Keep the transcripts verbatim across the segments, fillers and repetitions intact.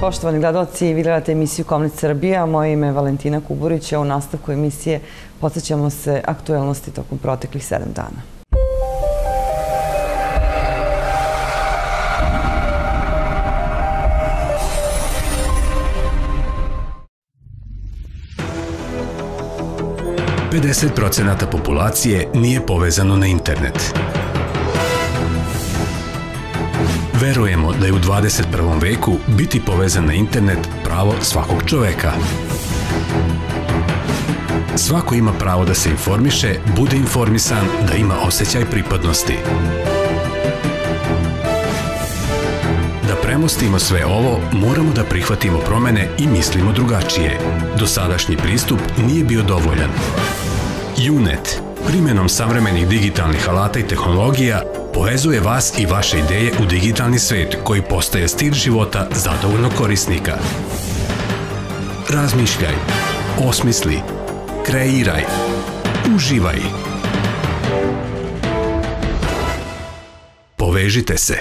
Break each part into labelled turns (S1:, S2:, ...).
S1: Poštovani gledalci, vi gledate emisiju Komnet Srbija. Moje ime je Valentina Kuburić, a u nastavku emisije podsjećamo se aktuelnosti tokom proteklih sedam dana.
S2: pedeset procenata populacije nije povezano na internet. Verujemo da je u dvadeset prvom veku biti povezan na internet pravo svakog čoveka. Svako ima pravo da se informiše, bude informisan, da ima osjećaj pripadnosti. Da premostimo sve ovo, moramo da prihvatimo promene i mislimo drugačije. Dosadašnji pristup nije bio dovoljan. Junet, primjenom savremenih digitalnih alata i tehnologija, povezuje vas i vaše ideje u digitalni svet koji postaje stil života zadovoljnog korisnika. Razmišljaj, osmisli, kreiraj, uživaj. Povežite se.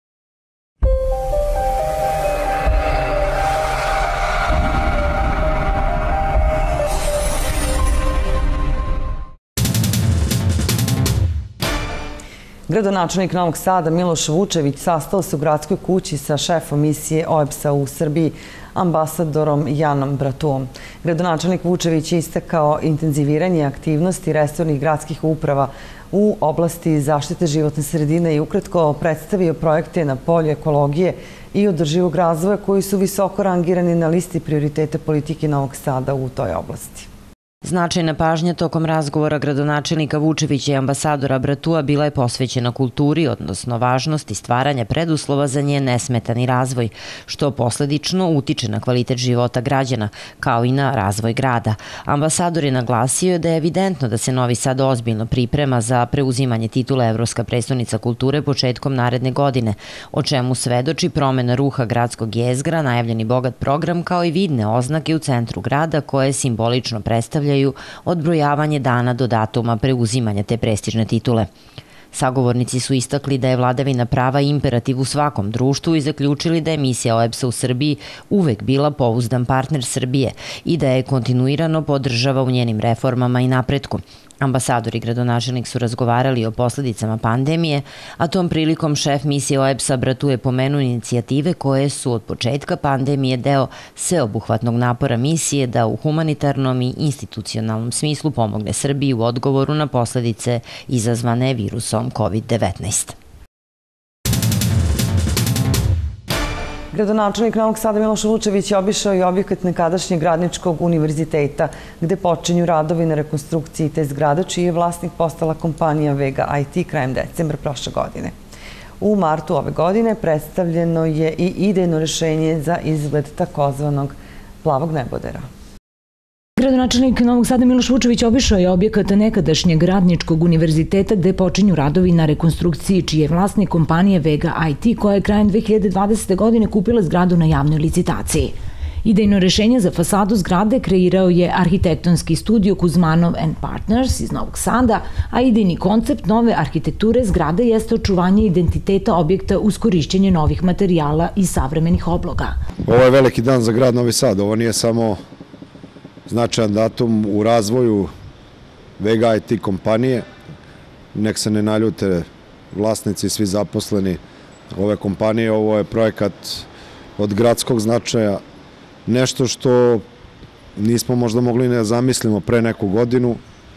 S1: Gradonačelnik Novog Sada Miloš Vučević sastao se u gradskoj kući sa šefom misije O E B S-a u Srbiji, ambasadorom Janom Bratuom. Gradonačelnik Vučević je istakao intenziviranje aktivnosti resornih gradskih uprava u oblasti zaštite životne sredine i ukratko predstavio projekte na polju ekologije i održivog razvoja koji su visoko rangirani na listi prioriteta politike Novog Sada u toj oblasti.
S3: Značajna pažnja tokom razgovora gradonačelnika Vučevića i ambasadora Bratua bila je posvećena kulturi, odnosno važnosti stvaranja preduslova za njen nesmetani razvoj, što posledično utiče na kvalitet života građana, kao i na razvoj grada. Ambasador je naglasio da je evidentno da se Novi Sad ozbiljno priprema za preuzimanje titule Evropska prestonica kulture početkom naredne godine, o čemu svedoči promena ruha gradskog jezgra, najavljeni bogat program, kao i vidne oznake u centru grada koje simbolično predstavljaju odbrojavanje dana do datuma preuzimanja te prestižne titule. Sagovornici su istakli da je vladavina prava imperativ u svakom društvu i zaključili da je misija O E B S-a u Srbiji uvek bila pouzdan partner Srbije i da je kontinuirano podržava u njenim reformama i napretku. Ambasador i gradonačelnik su razgovarali o posledicama pandemije, a tom prilikom šef misije O E B S-a Bratu je pomenuo inicijative koje su od početka pandemije deo sveobuhvatnog napora misije da u humanitarnom i institucionalnom smislu pomogne Srbiji u odgovoru na posledice izazvane virusom kovid devetnaest.
S1: Gradonačelnik Novog Sada Miloš Vučević je obišao i objekat nekadašnjeg Radničkog univerziteta, gde počinju radovi na rekonstrukciji te zgrade, čiji je vlasnik postala kompanija Vega I T krajem decembra prošle godine. U martu ove godine predstavljeno je i idejno rešenje za izgled takozvanog plavog nebodera.
S4: Gradonačelnik Novog Sada Miloš Vučević obišao je objekat nekadašnjeg Radničkog univerziteta gde počinju radovi na rekonstrukciji, čiji je vlasnik kompanije Vega I T koja je krajem dve hiljade dvadesete. godine kupila zgradu na javnoj licitaciji. Idejno rešenje za fasadu zgrade kreirao je arhitektonski studio Kuzmanov and Partners iz Novog Sada, a idejni koncept nove arhitekture zgrade jeste očuvanje identiteta objekta uz korišćenje novih materijala i savremenih obloga.
S5: Ovo je veliki dan za grad Novi Sad. Ovo nije samo značajan datum u razvoju Vega I T kompanije. Nek se ne naljute vlasnici i svi zaposleni ove kompanije. Ovo je projekat od gradskog značaja. Nešto što nismo možda mogli ne zamislimo pre neku godinu,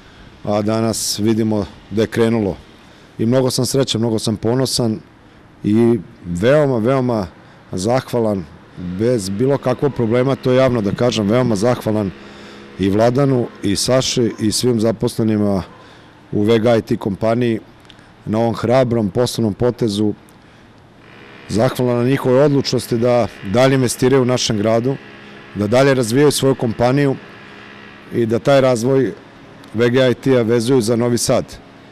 S5: a danas vidimo da je krenulo. I mnogo sam srećan, mnogo sam ponosan i veoma, veoma zahvalan, bez bilo kakvog problema, to je javno da kažem, veoma zahvalan i Vladanu, i Saši, i svim zaposlenima u Vega I T kompaniji na ovom hrabrom poslovnom potezu. Zahvalan na njihovoj odlučnosti da dalje investiraju u našem gradu, da dalje razvijaju svoju kompaniju i da taj razvoj Vega I T-a vezuju za Novi Sad.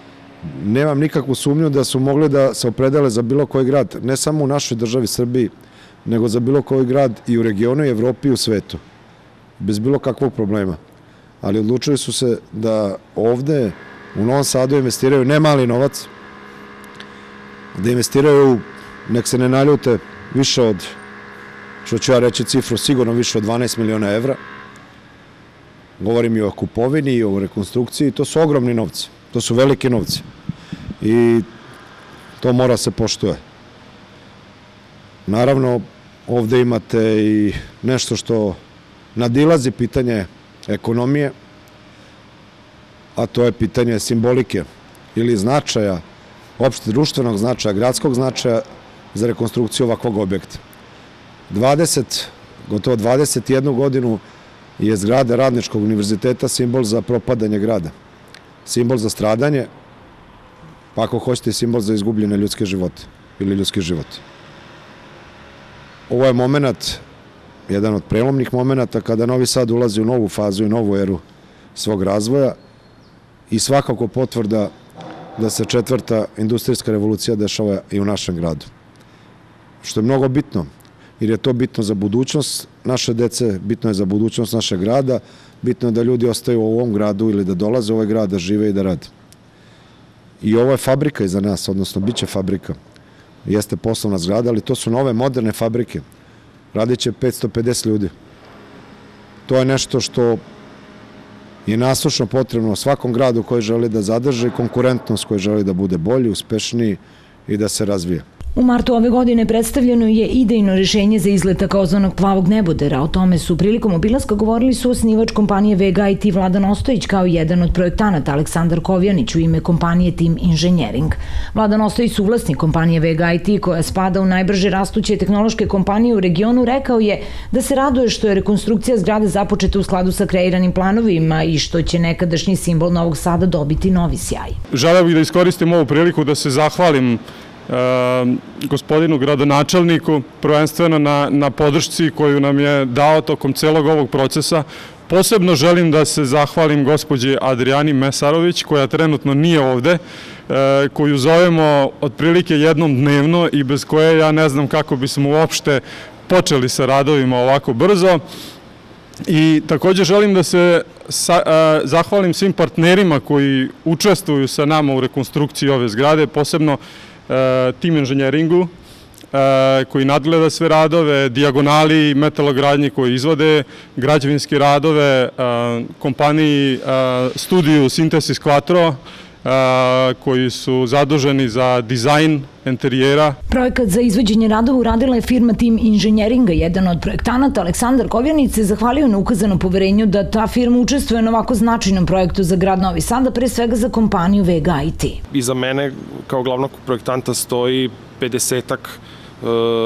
S5: Nemam nikakvu sumnju da su mogli da se opredele za bilo koji grad, ne samo u našoj državi Srbiji, nego za bilo koji grad i u regionu, i Evropi i u svetu, bez bilo kakvog problema. Ali odlučili su se da ovde u Novom Sadu investiraju ne mali novac, da investiraju, nek se ne naljute, više od što ću ja reći cifru sigurno više od dvanaest miliona evra. Govorim i o kupovini i o rekonstrukciji. To su ogromni novci. To su veliki novci. I to mora se poštuje. Naravno, ovde imate i nešto što nadilazi pitanje ekonomije, a to je pitanje simbolike ili značaja, opšte društvenog značaja, gradskog značaja za rekonstrukciju ovakvog objekta. dvadeset, gotovo dvadeset jednu godinu je zgrada Radničkog univerziteta simbol za propadanje grada, simbol za stradanje, pa ako hoćete simbol za izgubljene ljudske živote ili ljudski život. Ovo je moment, jedan od prelomnih momenata kada Novi Sad ulazi u novu fazu i novu eru svog razvoja i svakako potvrda da se četvrta industrijska revolucija dešava i u našem gradu. Što je mnogo bitno, jer je to bitno za budućnost naše dece, bitno je za budućnost našeg grada, bitno je da ljudi ostaju u ovom gradu ili da dolaze u ovaj grad, da žive i da rade. I ovo je fabrika iza nas, odnosno bit će fabrika. Jeste poslovna zgrada, ali to su nove moderne fabrike. Radit će petsto pedeset ljudi. To je nešto što je nasušno potrebno svakom gradu koji želi da zadrži konkurentnost, koji želi da bude bolji, uspešniji i da se razvije.
S4: U martu ove godine predstavljeno je idejno rešenje za izlet takozvanog plavog nebodera. O tome su prilikom obilaska govorili su osnivač kompanije Vega I T Vladan Ostojić kao jedan od projektanata Aleksandar Kovjanić u ime kompanije Team Engineering. Vladan Ostojić, suvlasnik kompanije Vega I T koja spada u najbrže rastuće tehnološke kompanije u regionu, rekao je da se raduje što je rekonstrukcija zgrade započeta u skladu sa kreiranim planovima i što će nekadašnji simbol Novog Sada dobiti novi sjaj.
S6: Želeo bih da iskoristim ovu priliku da se zahvalim gospodinu gradonačelniku, prvenstveno na, na podršci koju nam je dao tokom celog ovog procesa. Posebno želim da se zahvalim gospođi Adrijani Mesarović, koja trenutno nije ovde, koju zovemo otprilike jednom dnevno i bez koje ja ne znam kako bismo uopšte počeli sa radovima ovako brzo. I također želim da se sa, a, zahvalim svim partnerima koji učestvuju sa nama u rekonstrukciji ove zgrade, posebno Team Engineeringu koji nadgleda sve radove, Dijagonali, Metalogradnji koji izvode građevinske radove, kompaniji Studiju Synthesis Quattro koji su zaduženi za dizajn interijera.
S4: Projekat za izvođenje radova uradila je firma Team Engineeringa. Jedan od projektanata, Aleksandar Kovjanić, se zahvalio na ukazano poverenju da ta firma učestvuje na ovako značajnom projektu za grad Novi Sad, pre svega za kompaniju Vega I T.
S7: Iza mene kao glavnog projektanta stoji pedesetak e,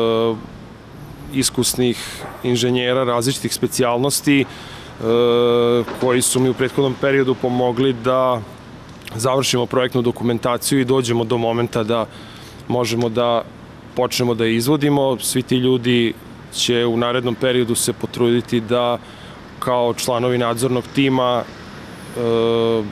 S7: iskusnih inženjera različitih specijalnosti e, koji su mi u prethodnom periodu pomogli da završimo projektnu dokumentaciju i dođemo do momenta da možemo da počnemo da izvodimo. Svi ti ljudi će u narednom periodu se potruditi da kao članovi nadzornog tima e,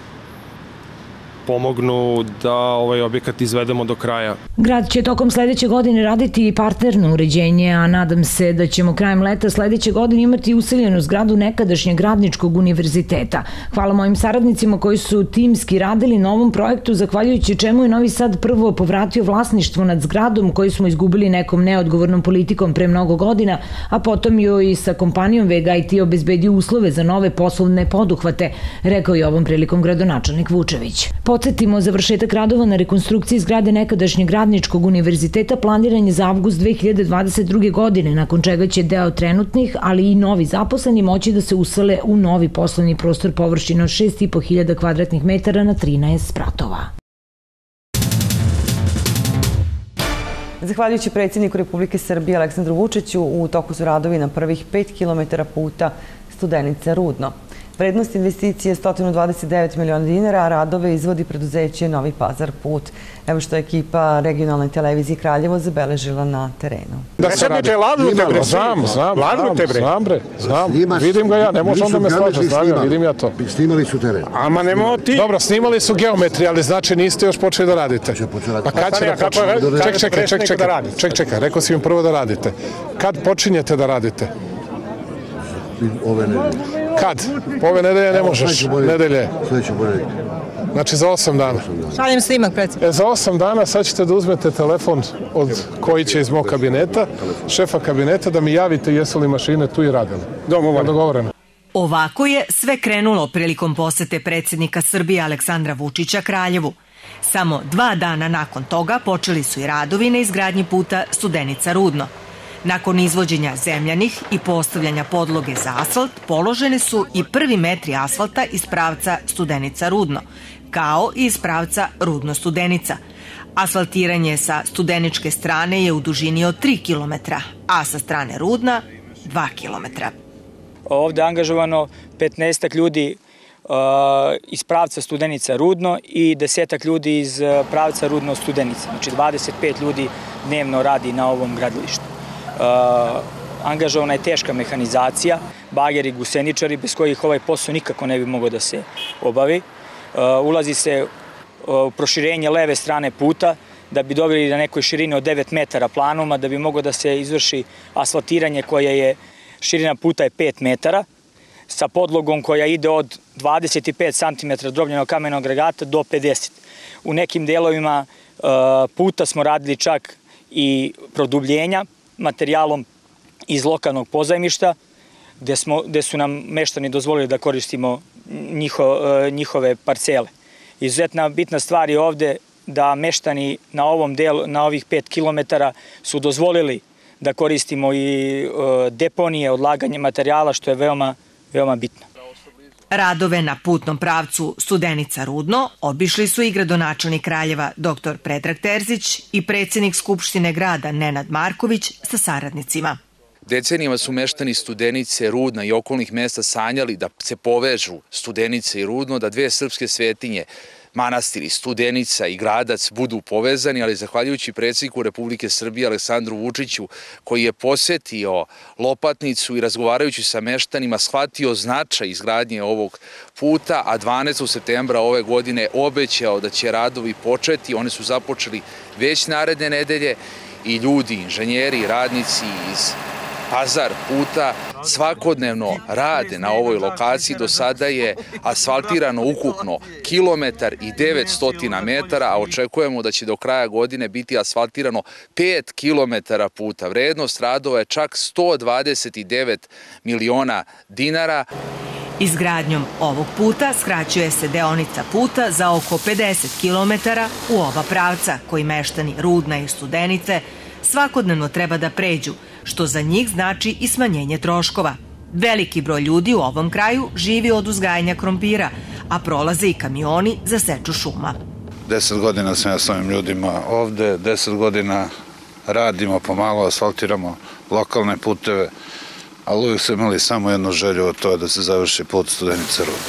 S7: pomognu da ovaj objekat izvedemo do kraja.
S4: Grad će tokom sledeće godine raditi partnerno uređenje, a nadam se da ćemo krajem leta sledeće godine imati useljenu zgradu nekadašnjeg Radničkog univerziteta. Hvala mojim saradnicima koji su timski radili na ovom projektu, zahvaljujući čemu je Novi Sad prvo povratio vlasništvo nad zgradom koju smo izgubili nekom neodgovornom politikom pre mnogo godina, a potom joj i sa kompanijom Vega I T obezbedio uslove za nove poslovne poduhvate, rekao je ovom prilikom gradonačelnik Vučević. Podsjetimo, završetak radova na rekonstrukciji zgrade nekadašnjeg Radničkog univerziteta planiran je za avgust dve hiljade dvadeset druge. godine, nakon čega će deo trenutnih, ali i novi zaposleni moći da se usele u novi poslovni prostor površine od šest i po hiljada kvadratnih metara na trinaest spratova.
S1: Zahvaljujući predsjedniku Republike Srbije Aleksandru Vučiću, u toku su radovi na prvih pet kilometara puta Studenica-Rudno. Vrednost investicije je sto dvadeset devet miliona dinara, a radove izvodi preduzeće Novi Pazar put. Evo što je ekipa regionalne televizije Kraljevo zabeležila na terenu.
S8: Da se radi. Znam, znam, znam bre, znam. Vidim ga ja, ne može onda me slažem, znam ja, vidim ja to.
S9: Snimali su teren.
S8: Ama nemo ti. Dobro, snimali su geometri, ali znači niste još počeli da radite. Pa kad će da počnete? Ček, čekaj, ček, čekaj, ček, čekaj, rekao si im prvo da radite. Kad počinjete da radite?
S9: Ove nedelje.
S8: Kad? Ove nedelje ne možeš, nedelje.
S9: Sljedeće ponedeljke.
S8: Znači za osam dana.
S9: Šaljem snimak, predsjednik.
S8: E, za osam dana sad ćete da uzmete telefon od koji će iz mog kabineta, šefa kabineta, da mi javite jesu li mašine tu i radile. Dogovoreno.
S9: Ovako je sve krenulo prilikom posete predsjednika Srbije Aleksandra Vučića Kraljevu. Samo dva dana nakon toga počeli su i radovi na izgradnji puta Studenica-Rudno. Nakon izvođenja zemljanih i postavljanja podloge za asfalt, položeni su i prvi metri asfalta iz pravca Studenica-Rudno, kao i iz pravca Rudno-Studenica. Asfaltiranje sa studeničke strane je u dužini od tri kilometra, a sa strane Rudna dva kilometra.
S10: Ovde je angažovano petnaestak ljudi iz pravca Studenica-Rudno i desetak ljudi iz pravca Rudno-Studenica. Znači dvadeset pet ljudi dnevno radi na ovom gradilištu. Angažovana je teška mehanizacija, bageri, guseničari, bez kojih ovaj posao nikako ne bi mogao da se obavi. Ulazi se u proširenje leve strane puta da bi dobili na nekoj širini od devet metara planuma, da bi moglo da se izvrši asfaltiranje koje je, širina puta je pet metara, sa podlogom koja ide od dvadeset pet centimetara drobljenog kamenog agregata do pedeset. U nekim delovima puta smo radili čak i produbljenja materijalom iz lokalnog pozajmišta, gde, smo, gde su nam meštani dozvolili da koristimo njiho, njihove parcele. Izuzetna bitna stvar je ovde da meštani na ovom delu, na ovih pet kilometara su dozvolili da koristimo i deponije, odlaganje materijala, što je veoma, veoma bitno.
S9: Radove na putnom pravcu Studenica-Rudno obišli su i gradonačelnik Kraljeva dr Predrag Terzić i predsjednik Skupštine grada Nenad Marković sa saradnicima.
S11: Decenijama su meštani Studenice, Rudna i okolnih mesta sanjali da se povežu Studenice i Rudno, da dve srpske svetinje, manastiri Studenica i Gradac budu povezani, ali zahvaljujući predsjedniku Republike Srbije Aleksandru Vučiću, koji je posetio Lopatnicu i razgovarajući sa meštanima shvatio značaj izgradnje ovog puta, a dvanaestog septembra ove godine obećao da će radovi početi. Oni su započeli već naredne nedelje i ljudi, inženjeri, radnici iz Pazar puta svakodnevno rade na ovoj lokaciji. Do sada je asfaltirano ukupno kilometar i devetsto metara, a očekujemo da će do kraja godine biti asfaltirano pet kilometara puta. Vrednost radova je čak sto dvadeset devet miliona dinara.
S9: Izgradnjom ovog puta skraćuje se deonica puta za oko pedeset kilometara u oba pravca koji meštani Rudna i Studenice svakodnevno treba da pređu, što za njih znači i smanjenje troškova. Veliki broj ljudi u ovom kraju živi od uzgajanja krompira, a prolaze i kamioni za seču šuma.
S12: Deset godina sam ja s ovim ljudima ovde, deset godina radimo, pomalo asfaltiramo lokalne puteve, ali uvijek su imali samo jednu želju, to je da se završi put Studenica-Rudno.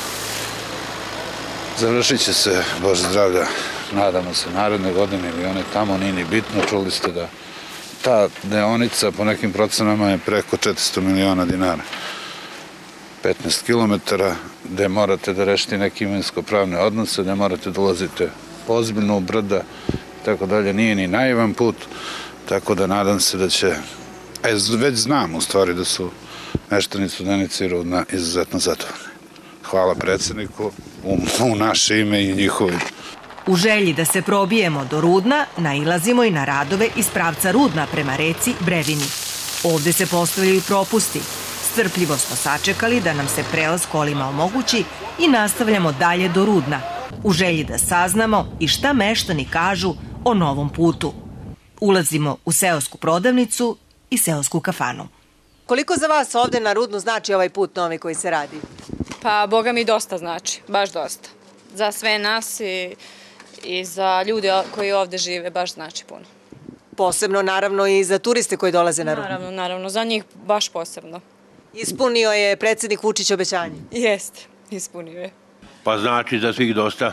S12: Završit će se, Bože zdravlja, nadamo se, naredne godine ili one tamo, nije ni bitno, čuli ste da ta deonica po nekim procenama je preko četiristo miliona dinara. petnaest kilometara gde morate da rešite neke imovinsko-pravne odnose, gde morate da ulazite ozbiljno u brda, tako dalje, nije ni naivan put, tako da nadam se da će, već znam u stvari da su meštani Studenice i Rudna izuzetno zadovoljni. Hvala predsjedniku u naše ime i njihovim.
S9: U želji da se probijemo do Rudna, nailazimo i na radove iz pravca Rudna prema reci Brevini. Ovde se postavljaju propusti. Strpljivo smo sačekali da nam se prelaz kolima omogući i nastavljamo dalje do Rudna, u želji da saznamo i šta meštani kažu o novom putu. Ulazimo u seosku prodavnicu i seosku kafanu.
S13: Koliko za vas ovde na Rudnu znači ovaj put novi koji se radi?
S14: Pa, boga mi dosta znači, baš dosta. Za sve nas i, i za ljude koji ovde žive baš znači puno.
S13: Posebno naravno i za turiste koji dolaze na Rudnu?
S14: Naravno, naravno, za njih baš posebno.
S13: Ispunio je predsjednik Vučić obećanje?
S14: Jeste, ispunio je.
S15: Pa znači za svih dosta.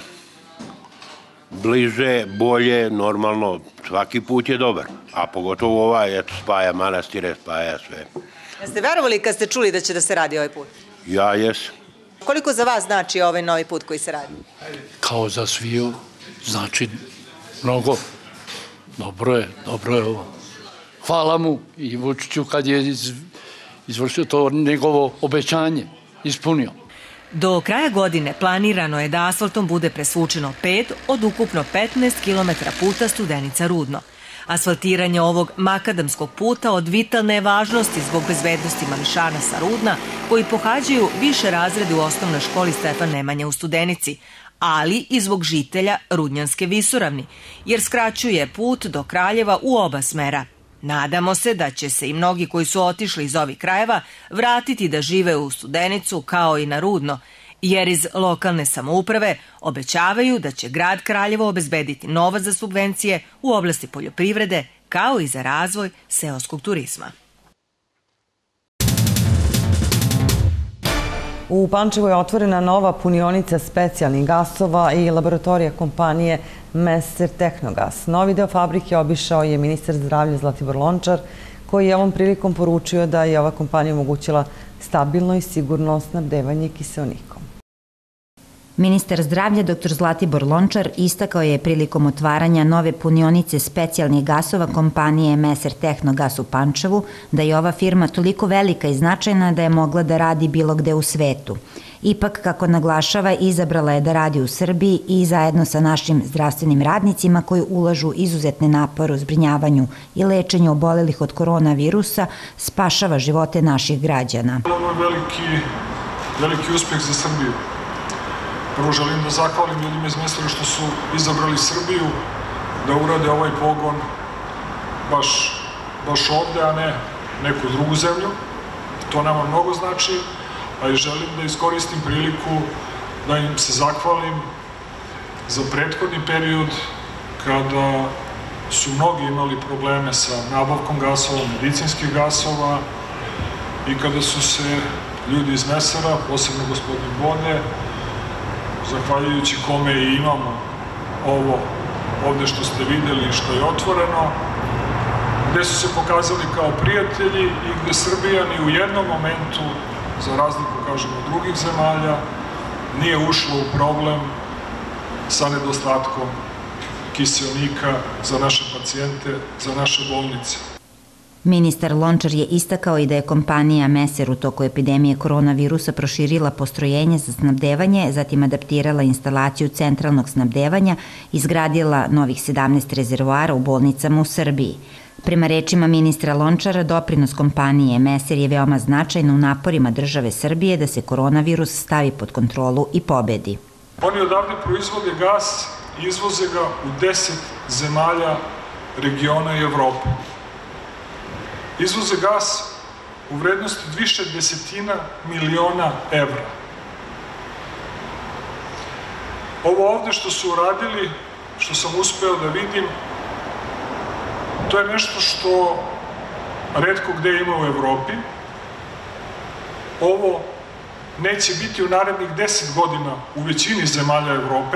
S15: Bliže, bolje, normalno, svaki put je dobar. A pogotovo ovaj, eto, spaja manastire, spaja sve.
S13: Jeste verovali kad ste čuli da će da se radi ovaj put?
S15: Ja jesam.
S13: Koliko za vas znači ovaj novi put koji se radi?
S16: Kao za sviju, znači mnogo. Dobro je, dobro je ovo. Hvala mu i Vučiću kad je izvršio to njegovo obećanje, ispunio.
S9: Do kraja godine planirano je da asfaltom bude presvučeno pet od ukupno petnaest kilometara puta Studenica-Rudno. Asfaltiranje ovog makadamskog puta od vitalne je važnosti zbog bezbednosti mališana sa Rudna koji pohađaju više razrede u osnovnoj školi Stefan Nemanja u Studenici, ali i zbog žitelja Rudnjanske visoravni, jer skraćuje put do Kraljeva u oba smera. Nadamo se da će se i mnogi koji su otišli iz ovih krajeva vratiti da žive u Studenicu kao i na Rudno, jer iz lokalne samouprave obećavaju da će grad Kraljevo obezbediti novac za subvencije u oblasti poljoprivrede kao i za razvoj seoskog turizma.
S1: U Pančevu je otvorena nova punionica specijalnih gasova i laboratorija kompanije Meser Tehnogas. Novi deo fabrike obišao je ministar zdravlja Zlatibor Lončar, koji je ovom prilikom poručio da je ova kompanija omogućila stabilno i sigurno snabdevanje kiseonikom.
S17: Ministar zdravlja dr Zlatibor Lončar istakao je prilikom otvaranja nove punionice specijalnih gasova kompanije Meser Tehnogas u Pančevu da je ova firma toliko velika i značajna da je mogla da radi bilo gde u svetu. Ipak, kako naglašava, izabrala je da radi u Srbiji i zajedno sa našim zdravstvenim radnicima koji ulažu izuzetne napore u zbrinjavanju i lečenju obolelih od koronavirusa, spašava živote naših građana.
S18: Ovo je veliki, veliki uspeh za Srbiju. Prvo želim da zahvalim ljudima iz Mesera što su izabrali Srbiju da urade ovaj pogon baš, baš ovde, a ne neku drugu zemlju. To nama mnogo znači, a i želim da iskoristim priliku da im se zahvalim za prethodni period kada su mnogi imali probleme sa nabavkom gasova, medicinskih gasova i kada su se ljudi iz Mesera, posebno gospodin Bode, zahvaljujući kome i imamo ovo ovde što ste videli i što je otvoreno, gde su se pokazali kao prijatelji i gde Srbija ni u jednom momentu, za razliku, kažemo, drugih zemalja, nije ušla u problem sa nedostatkom kiseonika za naše pacijente, za naše bolnice.
S17: Ministar Lončar je istakao i da je kompanija Meser u toku epidemije koronavirusa proširila postrojenje za snabdevanje, zatim adaptirala instalaciju centralnog snabdevanja, izgradila novih sedamnaest rezervoara u bolnicama u Srbiji. Prema rečima ministra Lončara, doprinos kompanije Meser je veoma značajan u naporima države Srbije da se koronavirus stavi pod kontrolu i pobedi.
S18: Oni odavde proizvode gas i izvoze ga u deset zemalja regiona i Evrope. Izvoze gas u vrednosti više desetina miliona evra. Ovo ovde što su uradili, što sam uspeo da vidim, to je nešto što retko gde ima u Evropi. Ovo neće biti u narednih deset godina u većini zemalja Evrope.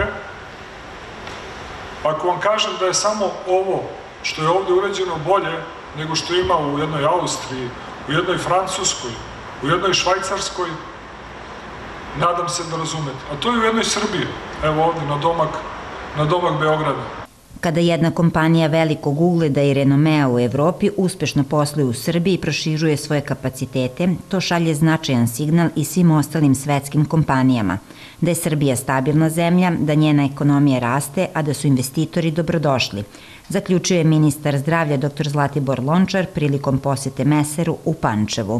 S18: Ako vam kažem da je samo ovo što je ovde urađeno bolje nego što ima u jednoj Austriji, u jednoj Francuskoj, u jednoj Švajcarskoj, nadam se da razumete. A to je u jednoj Srbiji, evo ovde, na domak, na domak Beograda.
S17: Kada jedna kompanija velikog ugleda i renomea u Evropi uspešno posluje u Srbiji i proširuje svoje kapacitete, to šalje značajan signal i svim ostalim svetskim kompanijama. Da je Srbija stabilna zemlja, da njena ekonomija raste, a da su investitori dobrodošli, zaključuje ministar zdravlja dr Zlatibor Lončar prilikom posete Meseru u Pančevu.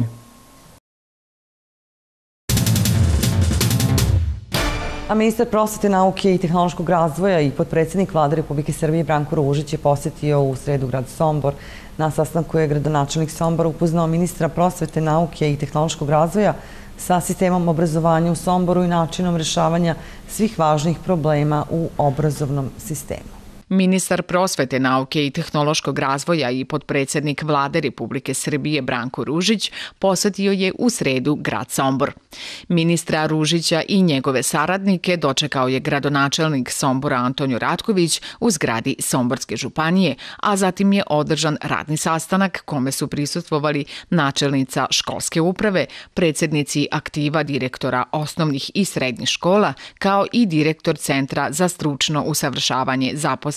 S1: A ministar prosvete, nauke i tehnološkog razvoja i potpredsjednik Vlade Republike Srbije Branko Ružić je posetio u sredu grad Sombor. Na sastanku je gradonačelnik Sombora upoznao ministra prosvete, nauke i tehnološkog razvoja sa sistemom obrazovanja u Somboru i načinom rešavanja svih važnih problema u obrazovnom sistemu.
S19: Ministar prosvete, nauke i tehnološkog razvoja i potpredsjednik Vlade Republike Srbije Branko Ružić posetio je u sredu grad Sombor. Ministra Ružića i njegove saradnike dočekao je gradonačelnik Sombora Antonio Ratković u zgradi Somborske županije, a zatim je održan radni sastanak kome su prisustvovali načelnica školske uprave, predsjednici aktiva direktora osnovnih i srednjih škola, kao i direktor Centra za stručno usavršavanje zaposlenih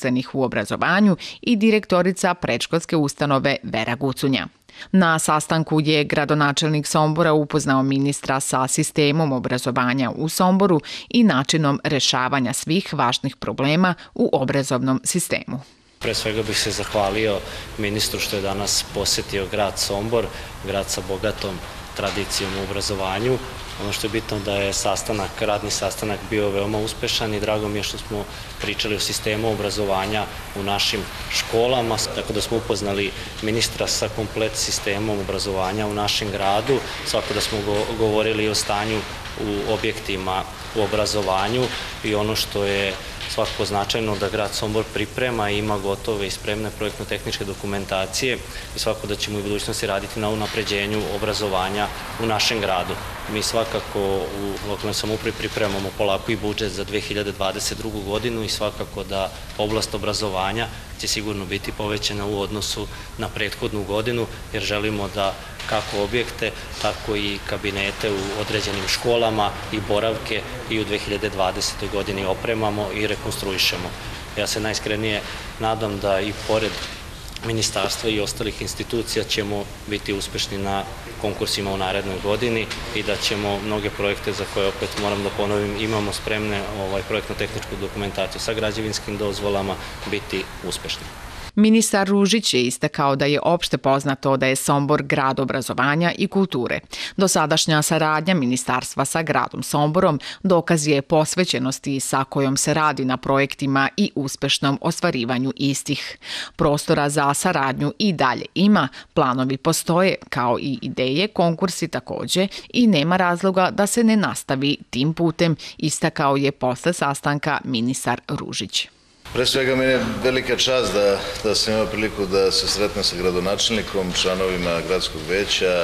S19: zaposlenih u obrazovanju i direktorica predškolske ustanove Vera Gucunja. Na sastanku je gradonačelnik Sombora upoznao ministra sa sistemom obrazovanja u Somboru i načinom rešavanja svih važnih problema u obrazovnom sistemu.
S20: Pre svega bih se zahvalio ministru što je danas posetio grad Sombor, grad sa bogatom tradicijom u obrazovanju. Ono što je bitno da je sastanak, radni sastanak bio veoma uspešan i drago mi je što smo pričali o sistemu obrazovanja u našim školama, tako da smo upoznali ministra sa komplet sistemom obrazovanja u našem gradu, svako da smo govorili o stanju u objektima u obrazovanju i ono što je svakako značajno da grad Sombor priprema i ima gotove i spremne projektno-tehničke dokumentacije i svakako da ćemo u budućnosti raditi na unapređenju obrazovanja u našem gradu. Mi svakako u lokalnoj samoupravi pripremamo polako i budžet za dve hiljade dvadeset drugu godinu i svakako da oblast obrazovanja će sigurno biti povećana u odnosu na prethodnu godinu jer želimo da kako objekte, tako i kabinete u određenim školama i boravke i u dve hiljade dvadesetoj godini opremamo i rekonstruišemo. Ja se najiskrenije nadam da i pored ministarstva i ostalih institucija ćemo biti uspešni na konkursima u narednoj godini i da ćemo mnoge projekte za koje opet moram da ponovim imamo spremne ovaj, projektno-tehničku dokumentaciju sa građevinskim dozvolama biti uspešni.
S19: Ministar Ružić je istakao da je opšte poznato da je Sombor grad obrazovanja i kulture. Dosadašnja saradnja ministarstva sa gradom Somborom dokaz je posvećenosti sa kojom se radi na projektima i uspešnom ostvarivanju istih. Prostora za saradnju i dalje ima, planovi postoje, kao i ideje, konkursi takođe i nema razloga da se ne nastavi tim putem, istakao je posle sastanka ministar Ružić.
S21: Pre svega meni je velika čast da, da sam imao priliku da se sretnem sa gradonačelnikom, članovima gradskog veća,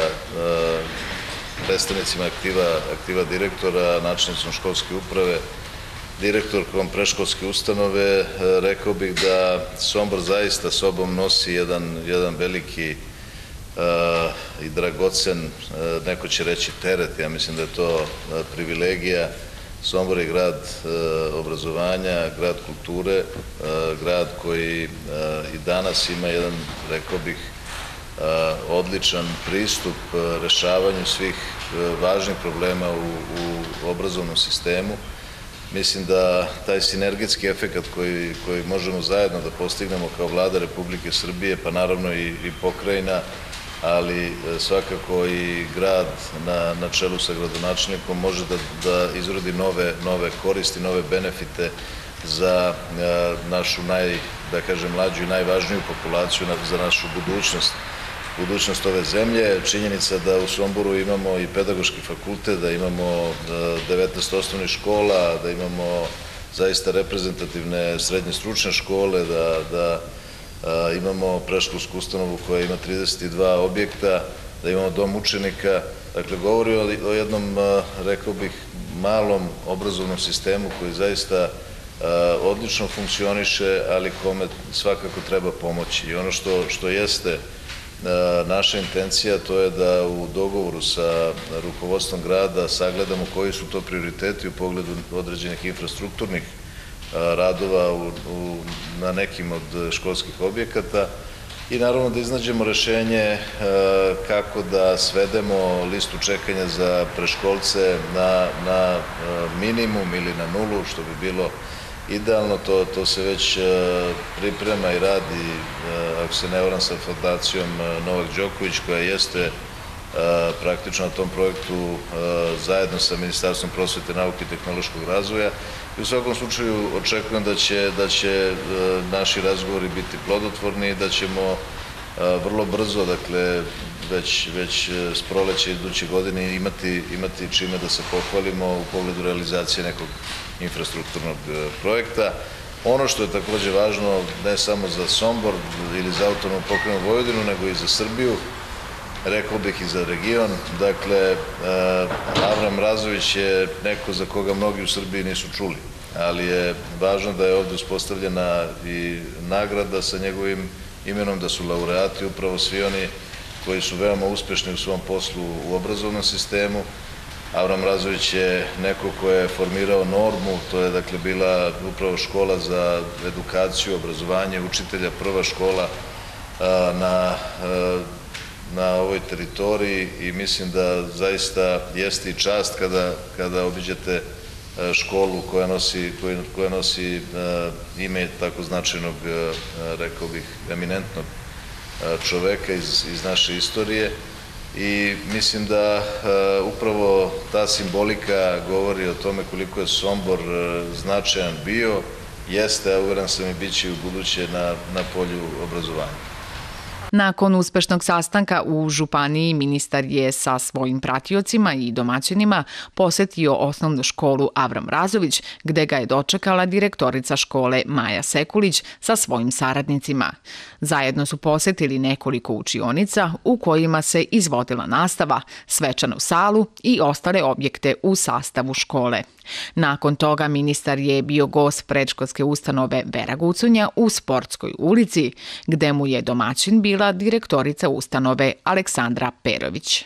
S21: predstavnicima aktiva, aktiva direktora, načelnicom školske uprave, direktorkom predškolske ustanove. Rekao bih da Sombor zaista sobom nosi jedan, jedan veliki uh, i dragocen, uh, neko će reći teret, ja mislim da je to uh, privilegija. Sombor je grad e, obrazovanja, grad kulture, e, grad koji e, i danas ima jedan, rekao bih, e, odličan pristup e, rešavanju svih e, važnih problema u, u obrazovnom sistemu. Mislim da taj sinergijski efekat koji, koji možemo zajedno da postignemo kao vlada Republike Srbije, pa naravno i, i pokrajina, ali svakako i grad na, na čelu sa gradonačelnikom može da, da izrodi nove, nove koristi, nove benefite za a, našu naj, da kažem, mlađu i najvažniju populaciju, na, za našu budućnost, budućnost ove zemlje. Činjenica da u Somboru imamo i pedagoški fakultet, da imamo a, devetnaest osnovnih škola, da imamo zaista reprezentativne srednje stručne škole, da, da A, imamo predškolsku ustanovu koja ima trideset dva objekta, da imamo dom učenika. Dakle, govori o, o jednom, a, rekao bih, malom obrazovnom sistemu koji zaista a, odlično funkcioniše, ali kome svakako treba pomoći. I ono što, što jeste a, naša intencija, to je da u dogovoru sa rukovodstvom grada sagledamo koji su to prioriteti u pogledu određenih infrastrukturnih radova u, u, na nekim od školskih objekata i naravno da iznađemo rešenje e, kako da svedemo listu čekanja za preškolce na, na e, minimum ili na nulu, što bi bilo idealno. To, to se već e, priprema i radi, e, ako se ne varam, sa fondacijom Novak Đoković, koja jeste e, praktično na tom projektu e, zajedno sa Ministarstvom prosvete, nauke i tehnološkog razvoja. I u svakom slučaju očekujem da će, da će e, naši razgovori biti plodotvorni i da ćemo e, vrlo brzo, dakle, već, već s proleća iduće godine imati, imati čime da se pohvalimo u pogledu realizacije nekog infrastrukturnog e, projekta. Ono što je takođe važno ne samo za Sombor ili za autonomnu pokrajinu Vojvodinu, nego i za Srbiju, rekao bih i za region. Dakle, Avram Razović je neko za koga mnogi u Srbiji nisu čuli, ali je važno da je ovde uspostavljena i nagrada sa njegovim imenom, da su laureati upravo svi oni koji su veoma uspešni u svom poslu u obrazovnom sistemu Avram Razović je neko ko je formirao normu, to je dakle bila upravo škola za edukaciju, obrazovanje učitelja, prva škola na, na ovoj teritoriji i mislim da zaista jeste i čast kada, kada obiđete školu koja nosi, koja nosi ime tako značajnog, rekao bih, eminentnog čoveka iz, iz naše istorije. I mislim da uh, upravo ta simbolika govori o tome koliko je Sombor uh, značajan bio, jeste, a uveren sam i bit će u buduće na, na polju obrazovanja.
S19: Nakon uspešnog sastanka u Županiji, ministar je sa svojim pratiocima i domaćinima posetio osnovnu školu Avram Razović, gde ga je dočekala direktorica škole Maja Sekulić sa svojim saradnicima. Zajedno su posetili nekoliko učionica u kojima se izvodila nastava, svečanu salu i ostale objekte u sastavu škole. Nakon toga ministar je bio gost predškolske ustanove Vera Gucunja u Sportskoj ulici, gde mu je domaćin bila direktorica ustanove Aleksandra Perović.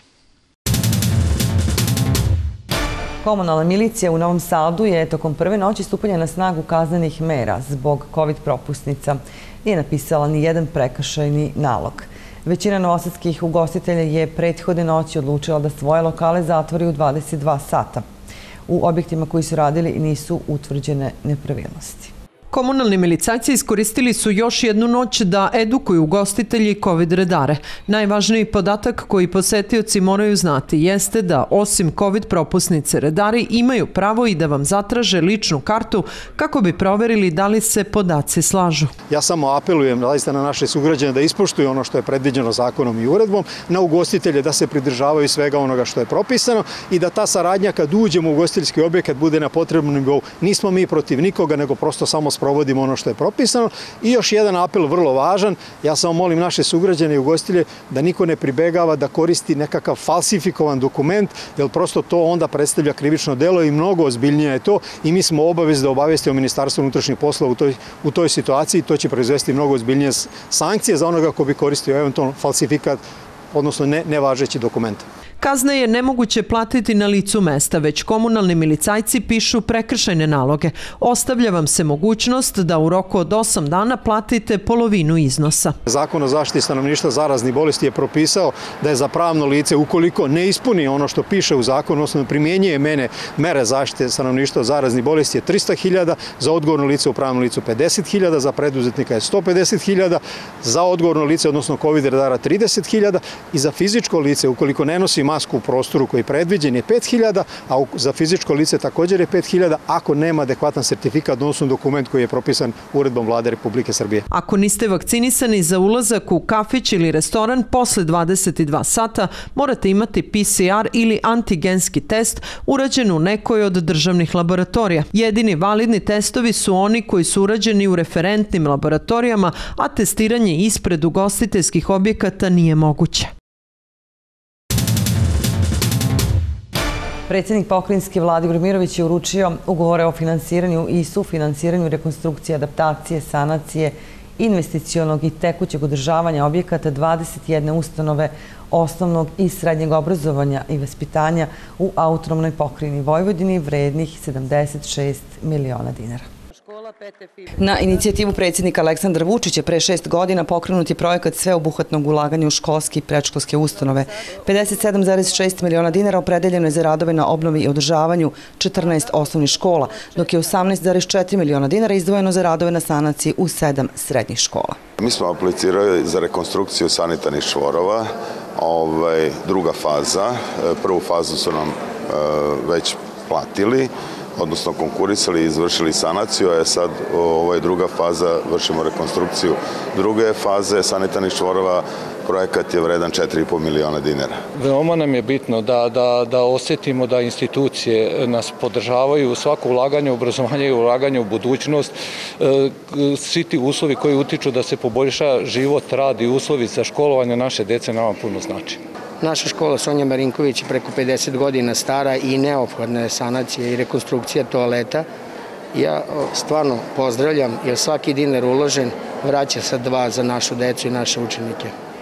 S1: Komunalna milicija u Novom Sadu je tokom prve noći stupanja na snagu kaznenih mera zbog COVID propusnica. Nije napisala ni jedan prekršajni nalog. Većina novosadskih ugostitelja je prethodne noći odlučila da svoje lokale zatvori u dvadeset dva sata. U objektima koji su radili nisu utvrđene nepravilnosti.
S2: Komunalni milicajci iskoristili su još jednu noć da edukuju ugostitelji i COVID redare. Najvažniji podatak koji posetioci moraju znati jeste da osim COVID propusnice redari imaju pravo i da vam zatraže ličnu kartu kako bi proverili da li se podaci slažu.
S22: Ja samo apelujem zaista na naše sugrađane da ispoštuju ono što je predviđeno zakonom i uredbom, na ugostitelje da se pridržavaju svega onoga što je propisano i da ta saradnja kad uđemo u ugostiteljski objekat bude na potrebnom nivou. Nismo mi protiv nikoga, nego prosto samo provodimo ono što je propisano. I još jedan apel vrlo važan, ja samo molim naše sugrađane i ugostitelje da niko ne pribegava da koristi nekakav falsifikovan dokument, jer prosto to onda predstavlja krivično delo i mnogo ozbiljnije je to i mi smo obavezni da obavestimo Ministarstvo unutrašnjih poslova u toj, u toj situaciji i to će proizvesti mnogo ozbiljnije sankcije za onoga ko bi koristio eventualno falsifikat, odnosno ne, nevažeći dokument.
S2: Kazne je nemoguće platiti na licu mesta, već komunalni milicajci pišu prekršajne naloge. Ostavlja vam se mogućnost da u roku od osam dana platite polovinu iznosa.
S22: Zakon o zaštiti stanovništva zaraznih bolesti je propisao da je za pravno lice, ukoliko ne ispuni ono što piše u zakonu, odnosno primjenjuje mene mere zaštite stanovništva zaraznih bolesti je trista hiljada, za odgovorno lice u pravnom licu pedeset hiljada, za preduzetnika je sto pedeset hiljada, za odgovorno lice, odnosno COVID redara trideset hiljada i za fizičko lice, ukoliko ne nosi masku u prostoru koji je predviđen je pet hiljada, a za fizičko lice također je pet hiljada ako nema adekvatan sertifikat, odnosno dokument koji je propisan uredbom Vlade Republike Srbije.
S2: Ako niste vakcinisani za ulazak u kafić ili restoran posle dvadeset dva sata, morate imati P C R ili antigenski test urađen u nekoj od državnih laboratorija. Jedini validni testovi su oni koji su urađeni u referentnim laboratorijama, a testiranje ispred ugostiteljskih objekata nije moguće.
S1: Predsjednik pokrajinske vlade Igor Mirović je uručio ugovore o finansiranju i sufinansiranju rekonstrukcije, adaptacije, sanacije, investicionog i tekućeg održavanja objekata dvadeset jedne ustanove osnovnog i srednjeg obrazovanja i vaspitanja u autonomnoj pokrajini Vojvodini vrednih sedamdeset šest miliona dinara. Na inicijativu predsjednika Aleksandra Vučića pre šest godina pokrenut je projekat sveobuhvatnog ulaganja u školske i predškolske ustanove. pedeset sedam zarez šest miliona dinara opredeljeno je za radove na obnovi i održavanju četrnaest osnovnih škola, dok je osamnaest zarez četiri miliona dinara izdvojeno za radove na sanaciji u sedam srednjih škola.
S23: Mi smo aplicirali za rekonstrukciju sanitarnih čvorova, ovaj, druga faza. Prvu fazu su nam već platili, odnosno konkurisali i izvršili sanaciju, a sad ovo je druga faza, vršimo rekonstrukciju druge faze sanitarnih čvorova. Projekat je vredan četiri i po miliona dinara.
S24: Veoma nam je bitno da, da, da osjetimo da institucije nas podržavaju u svako ulaganje u obrazovanje i ulaganje u budućnost. Svi ti uslovi koji utiču da se poboljša život, rad i uslovi za školovanje naše dece nama puno znači.
S25: Naša škola Sonja Marinković je preko pedeset godina stara i neophodna je sanacija i rekonstrukcija toaleta. Ja stvarno pozdravljam jer svaki dinar uložen vraća se dva za našu decu i naše učenike.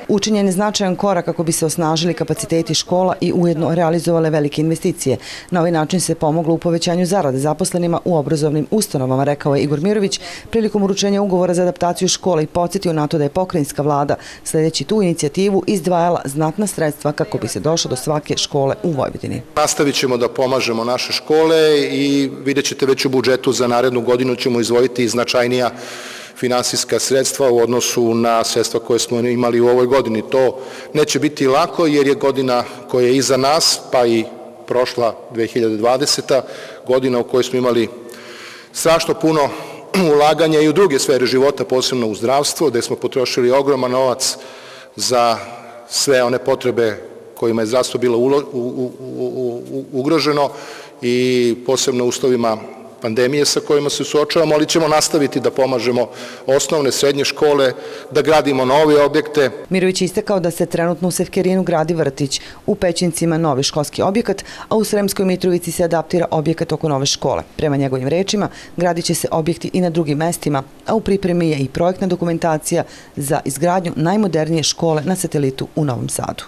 S1: Učinjen je značajan korak kako bi se osnažili kapaciteti škola i ujedno realizovale velike investicije. Na ovaj način se pomoglo u povećanju zarade zaposlenima u obrazovnim ustanovama, rekao je Igor Mirović prilikom uručenja ugovora za adaptaciju škola i podsjetio na to da je pokrajinska vlada sledeći tu inicijativu izdvajala znatna sredstva kako bi se došlo do svake škole u Vojvodini.
S3: Nastavit ćemo da pomažemo naše škole i vidjet ćete već u budžetu za narednu godinu ćemo izdvojiti značajnija finansijska sredstva u odnosu na sredstva koje smo imali u ovoj godini. To neće biti lako jer je godina koja je iza nas, pa i prošla dve hiljade dvadeseta godina u kojoj smo imali strašno puno ulaganja i u druge sfere života, posebno u zdravstvo, gde smo potrošili ogroman novac za sve one potrebe kojima je zdravstvo bilo ugroženo i posebno u uslovima pandemije sa kojima se suočavamo, ali ćemo nastaviti da pomažemo osnovne, srednje škole, da gradimo nove objekte.
S1: Mirović je istakao da se trenutno u Sevkerinu gradi vrtić, u Pećincima novi školski objekat, a u Sremskoj Mitrovici se adaptira objekat oko nove škole. Prema njegovim rečima, gradit će se objekti i na drugim mestima, a u pripremi je i projektna dokumentacija za izgradnju najmodernije škole na satelitu u Novom Sadu.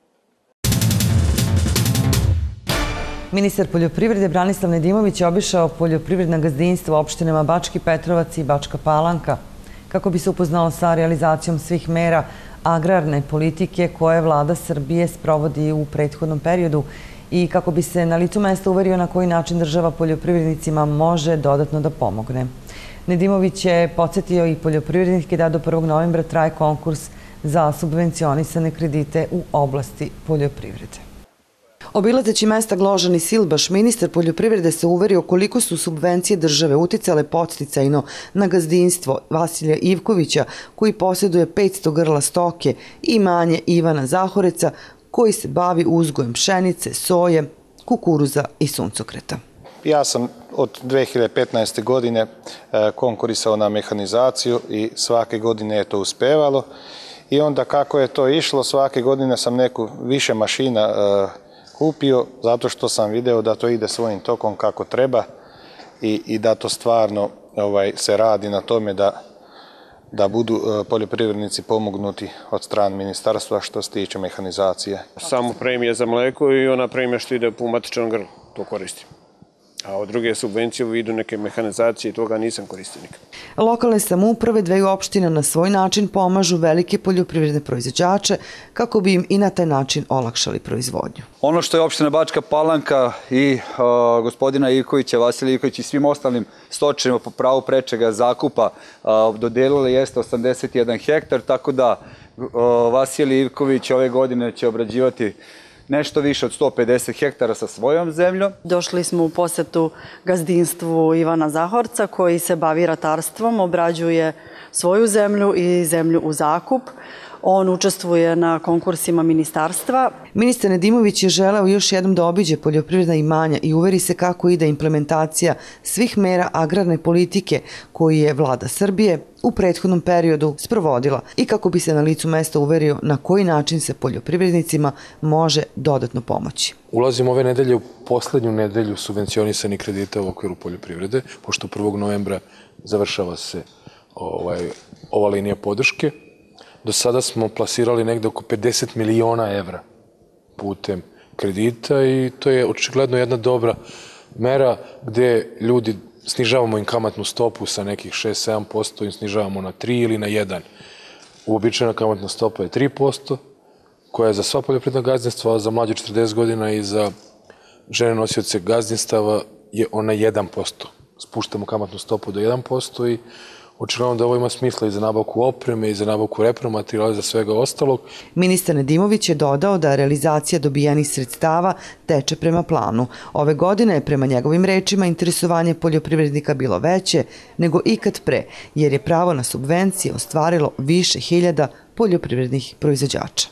S1: Ministar poljoprivrede Branislav Nedimović je obišao poljoprivredna gazdinstva u opštinama Bački Petrovac i Bačka Palanka kako bi se upoznao sa realizacijom svih mera agrarne politike koje vlada Srbije sprovodi u prethodnom periodu i kako bi se na licu mesta uverio na koji način država poljoprivrednicima može dodatno da pomogne. Nedimović je podsjetio i poljoprivrednike da do prvog novembra traje konkurs za subvencionisane kredite u oblasti poljoprivrede. Obilazeći mesta Gložan i Silbaš, ministar poljoprivrede se uverio koliko su subvencije države uticale podsticajno na gazdinstvo Vasilija Ivkovića, koji posjeduje petsto grla stoke, i imanje Ivana Zahoreca, koji se bavi uzgojem pšenice, soje, kukuruza i suncokreta.
S4: Ja sam od dve hiljade petnaeste. godine konkurisao na mehanizaciju i svake godine je to uspevalo. I onda kako je to išlo, svake godine sam neku više mašina kupio, zato što sam video da to ide svojim tokom kako treba i, i da to stvarno ovaj, se radi na tome da, da budu uh, poljoprivrednici pomognuti od strane ministarstva što se tiče mehanizacije.
S5: Samo premije za mleko i ona premija što ide po matičnom grlu, to koristim. A od druge subvencije u vidu neke mehanizacije toga nisam koristio nikad.
S1: Lokalne samouprave dveju opština na svoj način pomažu velike poljoprivredne proizvođače kako bi im i na taj način olakšali proizvodnju.
S6: Ono što je opština Bačka Palanka i uh, gospodina Ivkovića, Vasilija Ivkovića i svim ostalim stočarima po pravu prečega zakupa uh, dodelili jeste osamdeset jedan hektar, tako da uh, Vasilij Ivković ove godine će obrađivati nešto više od sto pedeset hektara sa svojom zemljom.
S7: Došli smo u posetu gazdinstvu Ivana Zahorca koji se bavi ratarstvom, obrađuje svoju zemlju i zemlju u zakup. On učestvuje na konkursima ministarstva.
S1: Ministar Nedimović je želeo još jednom da obiđe poljoprivredna imanja i uveri se kako ide implementacija svih mera agrarne politike koji je vlada Srbije u prethodnom periodu sprovodila i kako bi se na licu mesta uverio na koji način se poljoprivrednicima može dodatno pomoći.
S26: Ulazimo ove nedelje u poslednju nedelju subvencionisanih kredita u okviru poljoprivrede, pošto prvog novembra završava se ovaj, ova linija podrške. Do sada smo plasirali negde oko pedeset miliona evra putem kredita i to je očigledno jedna dobra mera gde ljudi snižavamo im kamatnu stopu sa nekih šest do sedam posto i snižavamo na tri ili na jedan. Uobičajena kamatna stopa je tri posto, koja je za sva poljoprivredna gazdinstva, za mlađe četrdeset godina i za žene nosioce gazdinstava je ona jedan posto. Spuštamo kamatnu stopu do jedan posto i očigledno da ovo ima smisla i za nabavku opreme i za nabavku repromaterijala i za svega ostalog.
S1: Ministar Nedimović je dodao da realizacija dobijenih sredstava teče prema planu. Ove godine je prema njegovim rečima interesovanje poljoprivrednika bilo veće nego ikad pre, jer je pravo na subvencije ostvarilo više hiljada poljoprivrednih proizvođača.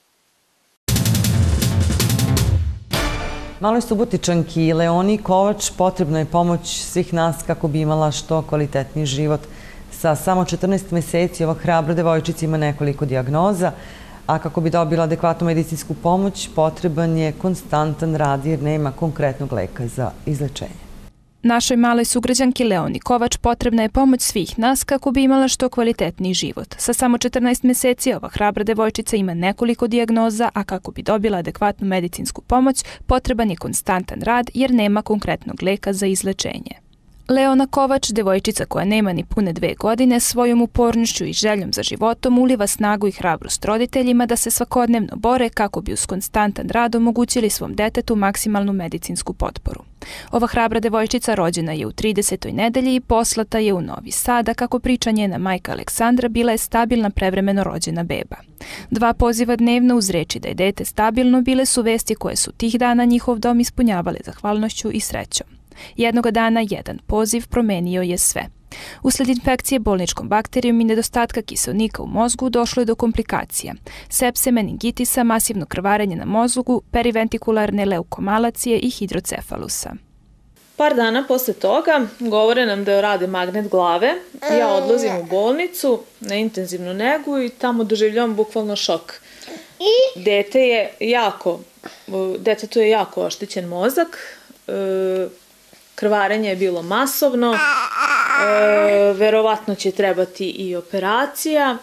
S1: Maloj Subotičanki Leoni Kovač potrebna je pomoć svih nas kako bi imala što kvalitetniji život. Sa samo četrnaest meseci ova hrabra devojčica ima nekoliko dijagnoza, a kako bi dobila adekvatnu medicinsku pomoć potreban je konstantan rad jer nema konkretnog leka za izlečenje.
S8: Našoj maloj sugrađanki Leoni Kovač potrebna je pomoć svih nas kako bi imala što kvalitetniji život. Sa samo četrnaest meseci ova hrabra devojčica ima nekoliko dijagnoza, a kako bi dobila adekvatnu medicinsku pomoć, potreban je konstantan rad jer nema konkretnog leka za izlečenje. Leona Kovač, devojčica koja nema ni pune dve godine, svojom upornošću i željom za životom uliva snagu i hrabrost roditeljima da se svakodnevno bore kako bi uz konstantan rad omogućili svom detetu maksimalnu medicinsku potporu. Ova hrabra devojčica rođena je u tridesetoj nedelji i poslata je u Novi Sad, a kako priča njena majka Aleksandra, bila je stabilna prevremeno rođena beba. Dva poziva dnevno uz reči da je dete stabilno bile su vesti koje su tih dana njihov dom ispunjavale zahvalnošću i srećom. Jednoga dana jedan poziv promenio je sve. Usled infekcije bolničkom bakterijom i nedostatka kiseonika u mozgu došlo je do komplikacija. Sepse, meningitisa, masivno krvarenje na mozgu, periventikularne leukomalacije i hidrocefalusa.
S10: Par dana posle toga govore nam da rade magnet glave. Ja odlazim u bolnicu na intenzivnu negu i tamo doživljavam bukvalno šok. Dete je jako, detetu je jako oštećen mozak, krvarenje je bilo masovno, e, verovatno će trebati i operacija.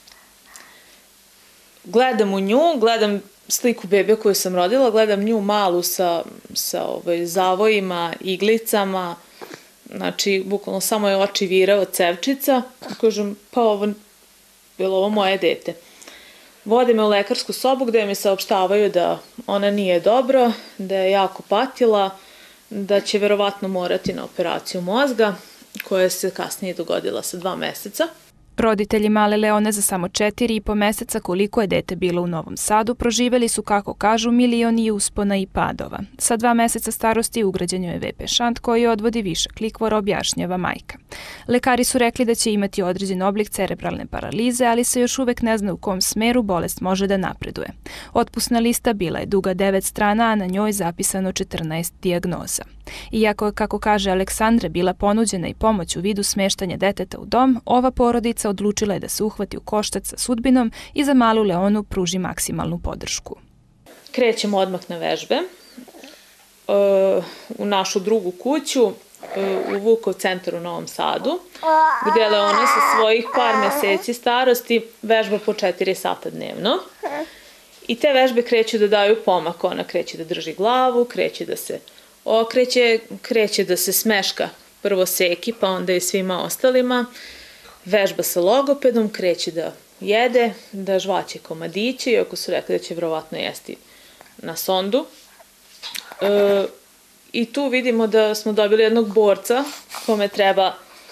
S10: Gledam u nju, gledam sliku bebe koju sam rodila, gledam nju malu sa, sa ovaj, zavojima, iglicama, znači bukvalno samo je oči virao cevčica. Kažem, pa ovo, je li ovo moje dete? Vode me u lekarsku sobu gde mi saopštavaju da ona nije dobro, da je jako patila, da će verovatno morati na operaciju mozga, koja se kasnije dogodila sa dva meseca.
S8: Roditelji male Leone za samo četiri i po meseca koliko je dete bilo u Novom Sadu proživjeli su, kako kažu, milion i uspona i padova. Sa dva meseca starosti ugrađen joj je ve pe šant koji odvodi višak likvora, objašnjava majka. Lekari su rekli da će imati određen oblik cerebralne paralize, ali se još uvek ne zna u kom smeru bolest može da napreduje. Otpusna lista bila je duga devet strana, a na njoj zapisano četrnaest dijagnoza. Iako je, kako kaže Aleksandra, bila ponuđena i pomoć u vidu smeštanja deteta u dom, ova porodica odlučila je da se uhvati u koštac sa sudbinom i za malu Leonu pruži maksimalnu podršku.
S10: Krećemo odmah na vežbe u našu drugu kuću, u Vukov centar u Novom Sadu, gde Leona sa svojih par meseci starosti vežba po četiri sata dnevno. I te vežbe kreću da daju pomak. Ona kreće da drži glavu, kreće da se okreće, kreće da se smeška prvo Seki, pa onda i svima ostalima. Vežba sa logopedom, kreće da jede, da žvaće komadiće, iako su rekli da će vjerovatno jesti na sondu. E, I tu vidimo da smo dobili jednog borca kome treba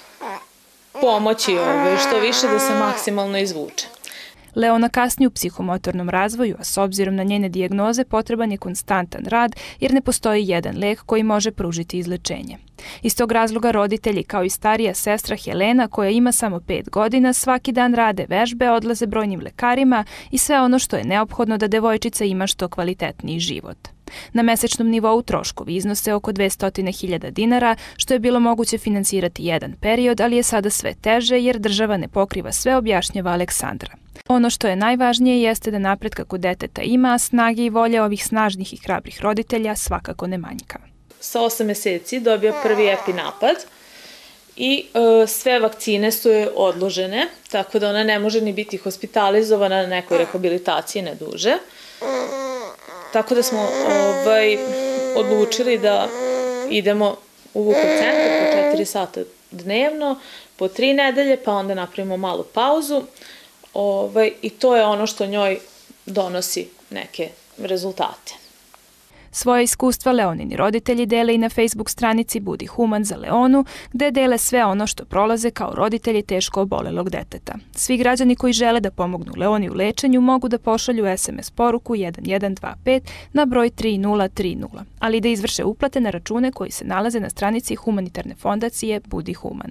S10: pomoći ovaj, što više da se maksimalno izvuče.
S8: Leona kasni u psihomotornom razvoju, a s obzirom na njene dijagnoze potreban je konstantan rad jer ne postoji jedan lek koji može pružiti izlečenje. Iz tog razloga roditelji, kao i starija sestra Helena, koja ima samo pet godina, svaki dan rade vežbe, odlaze brojnim lekarima i sve ono što je neophodno da devojčica ima što kvalitetniji život. Na mesečnom nivou troškovi iznose oko dvesta hiljada dinara, što je bilo moguće finansirati jedan period, ali je sada sve teže jer država ne pokriva sve, objašnjava Aleksandra. Ono što je najvažnije jeste da napretka kod deteta ima, a snage i volje ovih snažnih i hrabrih roditelja svakako ne manjka.
S10: Sa osam meseci dobija prvi epinapad i e, sve vakcine su joj odložene, tako da ona ne može ni biti hospitalizovana na nekoj rehabilitaciji ne duže. Tako da smo ovaj, odlučili da idemo u Vukov centar po četiri sata dnevno, po tri nedelje, pa onda napravimo malu pauzu. Ovaj, I to je ono što njoj donosi neke rezultate.
S8: Svoje iskustva Leonini roditelji dele i na Facebook stranici Budi human za Leonu, gde dele sve ono što prolaze kao roditelji teško obolelog deteta. Svi građani koji žele da pomognu Leoni u lečenju mogu da pošalju es em es poruku jedan jedan dva pet na broj tri nula tri nula, ali da izvrše uplate na račune koji se nalaze na stranici humanitarne fondacije Budi human.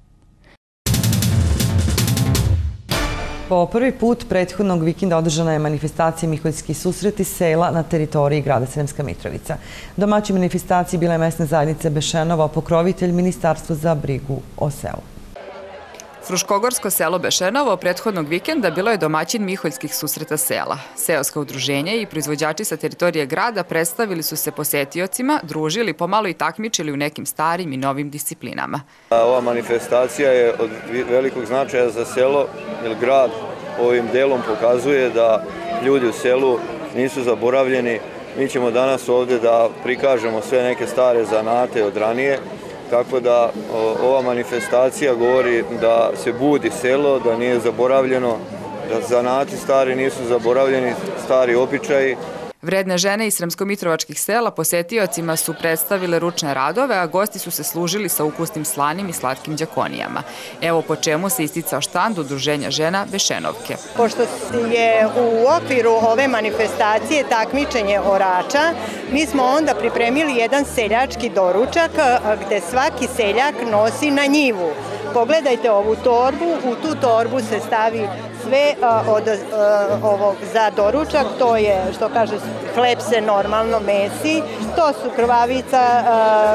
S1: Po prvi put prethodnog vikenda održana je manifestacija Miholjski susreti sela na teritoriji grada Sremska Mitrovica. Domaći manifestaciji bila je mesna zajednica Bešenova, pokrovitelj Ministarstva za brigu o selu.
S11: Fruškogorsko selo Bešenovo prethodnog vikenda bilo je domaćin Miholjskih susreta sela. Seoska udruženja i proizvođači sa teritorije grada predstavili su se posetiocima, družili, pomalo i takmičili u nekim starim i novim disciplinama.
S12: Ova manifestacija je od velikog značaja za selo, jer grad ovim delom pokazuje da ljudi u selu nisu zaboravljeni. Mi ćemo danas ovde da prikažemo sve neke stare zanate od ranije, tako da ova manifestacija govori da se budi selo, da nije zaboravljeno, da zanati stari nisu zaboravljeni, stari običaji.
S11: Vredne žene iz sremsko-mitrovačkih sela posetiocima su predstavile ručne radove, a gosti su se služili sa ukusnim slanim i slatkim đakonijama. Evo po čemu se isticao štand Udruženja žena Bešenovke.
S13: Pošto je u okviru ove manifestacije takmičenje orača, mi smo onda pripremili jedan seljački doručak gde svaki seljak nosi na njivu. Pogledajte ovu torbu, u tu torbu se stavi sve od ovog za doručak, to je, što kaže, hleb se normalno mesi, to su krvavica,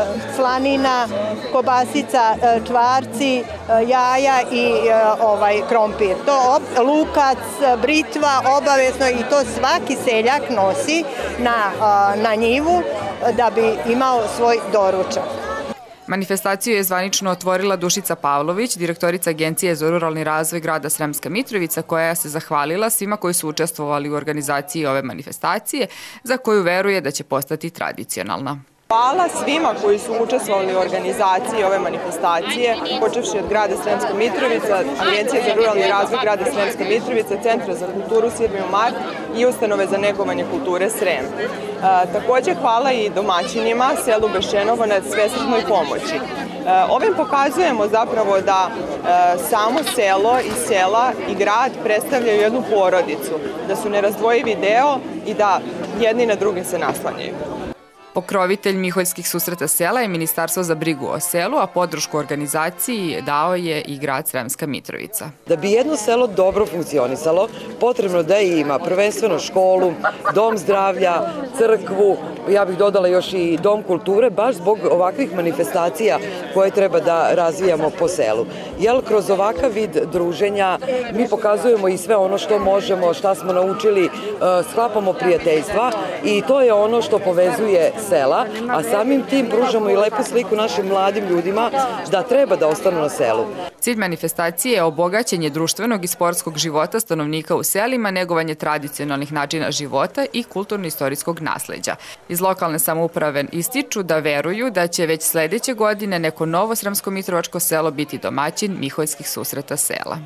S13: slanina, kobasica, čvarci, jaja i ovaj krompir. To lukac, britva, obavezno, i to svaki seljak nosi na, na njivu da bi imao svoj doručak.
S11: Manifestaciju je zvanično otvorila Dušica Pavlović, direktorica Agencije za ruralni razvoj grada Sremska Mitrovica, koja se zahvalila svima koji su učestvovali u organizaciji ove manifestacije, za koju veruje da će postati tradicionalna.
S14: Hvala svima koji su učestvovali u organizaciji ove manifestacije, počevši od grada Sremska Mitrovica, Agencije za ruralni razvoj grada Sremska Mitrovica, Centra za kulturu Sirmiju Mart i Ustanove za negovanje kulture Srem. E, takođe hvala i domaćinima selu Bešenovo na svesrdnoj pomoći. E, ovim pokazujemo zapravo da e, samo selo i sela i grad predstavljaju jednu porodicu, da su nerazdvojivi deo i da jedni na drugim se naslanjaju.
S11: Pokrovitelj Miholjskih susreta sela je Ministarstvo za brigu o selu, a podršku organizaciji dao je i grad Sremska Mitrovica.
S15: Da bi jedno selo dobro funkcionisalo, potrebno da ima prvenstveno školu, dom zdravlja, crkvu, ja bih dodala još i dom kulture, baš zbog ovakvih manifestacija koje treba da razvijamo po selu. Jer kroz ovakav vid druženja mi pokazujemo i sve ono što možemo, šta smo naučili, sklapamo prijateljstva i to je ono što povezuje sela, a samim tim pružamo i lepu sliku našim mladim ljudima da treba da ostanu na selu.
S11: Cilj manifestacije je obogaćenje društvenog i sportskog života stanovnika u selima, negovanje tradicionalnih načina života i kulturno-istorijskog nasleđa. Iz lokalne samouprave ističu da veruju da će već sledeće godine neko novo sremsko-mitrovačko selo biti domaćin Miholjskih susreta sela.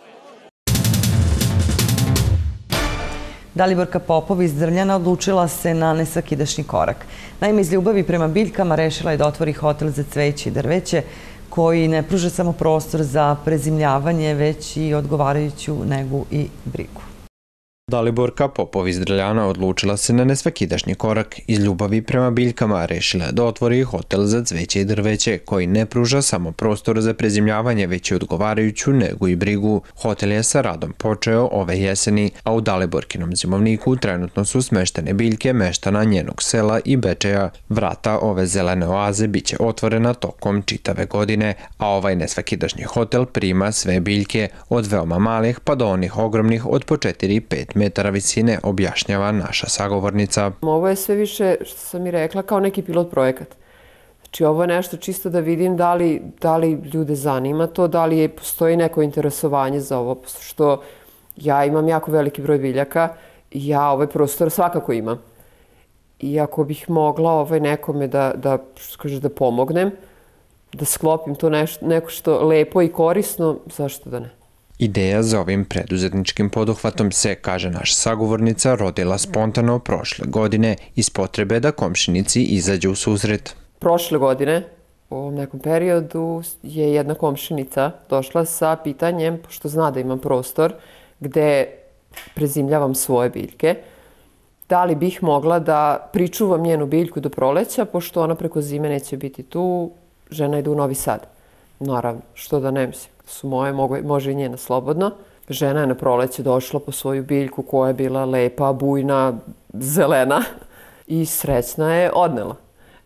S1: Daliborka Popov iz Drljana odlučila se na nesvakidašnji korak. Naime, iz ljubavi prema biljkama rešila je da otvori hotel za cveće i drveće, koji ne pruža samo prostor za prezimljavanje, već i odgovarajuću negu i brigu.
S16: Daliborka Popov iz Drljana odlučila se na nesvakidašnji korak. Iz ljubavi prema biljkama rešila je da otvori hotel za cveće i drveće, koji ne pruža samo prostor za prezimljavanje, već i odgovarajuću negu i brigu. Hotel je sa radom počeo ove jeseni, a u Daliborkinom zimovniku trenutno su smeštene biljke meštana njenog sela i Bečeja. Vrata ove zelene oaze biće otvorena tokom čitave godine, a ovaj nesvakidašnji hotel prima sve biljke, od veoma malih pa do onih ogromnih od po četiri do pet metara visine, objašnjava naša sagovornica.
S27: Ovo je sve više, što sam i rekla, kao neki pilot projekat. Znači, ovo je nešto čisto da vidim da li, da li ljude zanima to, da li je, postoji neko interesovanje za ovo, što ja imam jako veliki broj biljaka i ja ovaj prostor svakako imam. I ako bih mogla ovaj nekome da, da, što kaže, da pomognem, da sklopim to nešto, neko što lepo i korisno, zašto da ne?
S16: Ideja za ovim preduzetničkim poduhvatom se, kaže naša sagovornica, rodila spontano prošle godine iz potrebe da komšinici izađu u susret.
S27: Prošle godine, u ovom nekom periodu, je jedna komšinica došla sa pitanjem, pošto zna da imam prostor gde prezimljavam svoje biljke, da li bih mogla da pričuvam njenu biljku do proleća, pošto ona preko zime neće biti tu, žena ide u Novi Sad. Naravno, što da ne mislim. Su moje, može i njena slobodno. Žena je na proleće došla po svoju biljku koja je bila lepa, bujna, zelena i srećna je odnela.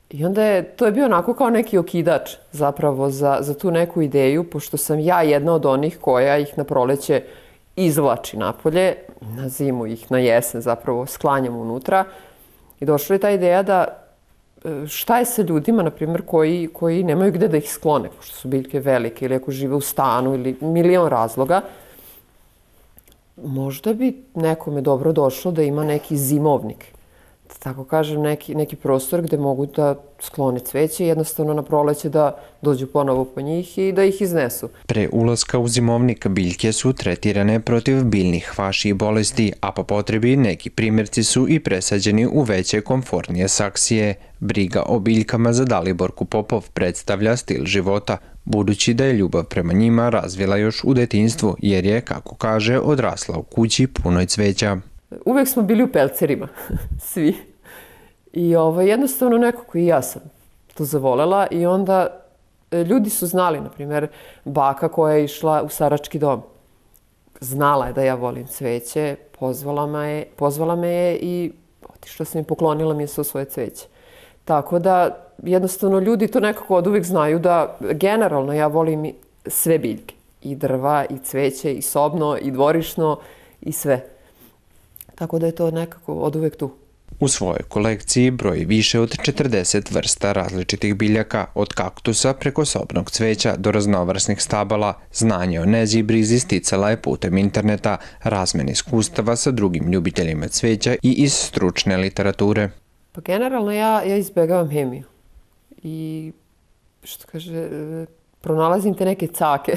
S27: I onda je, to je bio onako kao neki okidač zapravo za, za tu neku ideju, pošto sam ja jedna od onih koja ih na proleće izvlači napolje, na zimu ih na jesen zapravo sklanjam unutra. I došla je ta ideja da šta je sa ljudima, na primjer, koji, koji nemaju gde da ih sklone, pošto su biljke velike ili ako žive u stanu ili milion razloga. Možda bi nekome dobro došlo da ima neki zimovnik, da tako kažem, neki, neki prostor gde mogu da sklone cveće i jednostavno na proleće da dođu ponovo po njih i da ih iznesu.
S16: Pre ulaska u zimovnik biljke su tretirane protiv biljnih hvaši i bolesti, a po potrebi neki primjerci su i presađeni u veće komfortnije saksije. Briga o biljkama za Daliborku Popov predstavlja stil života, budući da je ljubav prema njima razvila još u detinjstvu, jer je, kako kaže, odrasla u kući punoj cveća.
S27: Uvek smo bili u pelcerima, svi. I ovo, jednostavno nekako i ja sam to zavolela i onda ljudi su znali, na primjer, baka koja je išla u starački dom. Znala je da ja volim cveće, pozvala me je, pozvala me je i otišla sam i poklonila mi je svo svoje cveće. Tako da, jednostavno, ljudi to nekako od uvek znaju da generalno ja volim sve biljke. I drva, i cveće, i sobno, i dvorišno, i sve. Tako da je to nekako od uvek tu.
S16: U svojoj kolekciji broji više od četrdeset vrsta različitih biljaka, od kaktusa preko sobnog cveća do raznovrsnih stabala. Znanje o nezi i brizi sticala je putem interneta, razmene iskustava sa drugim ljubiteljima cveća i iz stručne literature.
S27: Pa generalno ja, ja izbegavam hemiju i, što kaže, pronalazim te neke cake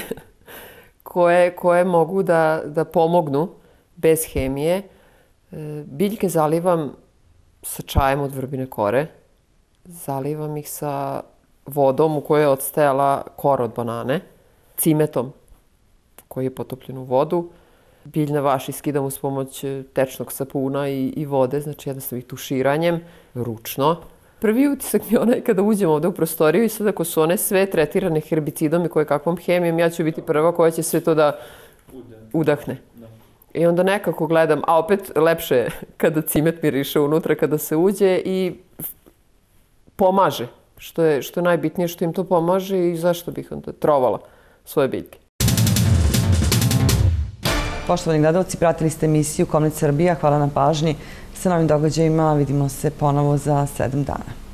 S27: koje, koje mogu da, da pomognu bez hemije. Biljke zalivam sa čajem od vrbine kore, zalivam ih sa vodom u kojoj je odstajala kora od banane, cimetom koji je potopljen u vodu. Biljne vaši skidam uz pomoć tečnog sapuna i, i vode, znači jednostavno ih tuširanjem, ručno. Prvi utisak mi je onaj kada uđemo ovde u prostoriju i sad ako su one sve tretirane herbicidom i koje kakvom hemijom, ja ću biti prva koja će sve to da udahne. I onda nekako gledam, a opet lepše je kada cimet miriše unutra, kada se uđe i pomaže. Što je, što je najbitnije, što im to pomaže i zašto bih onda trovala svoje biljke.
S1: Poštovani gledalci, pratili ste emisiju Komnet Srbija. Hvala na pažnji. Sa novim događajima vidimo se ponovo za sedam dana.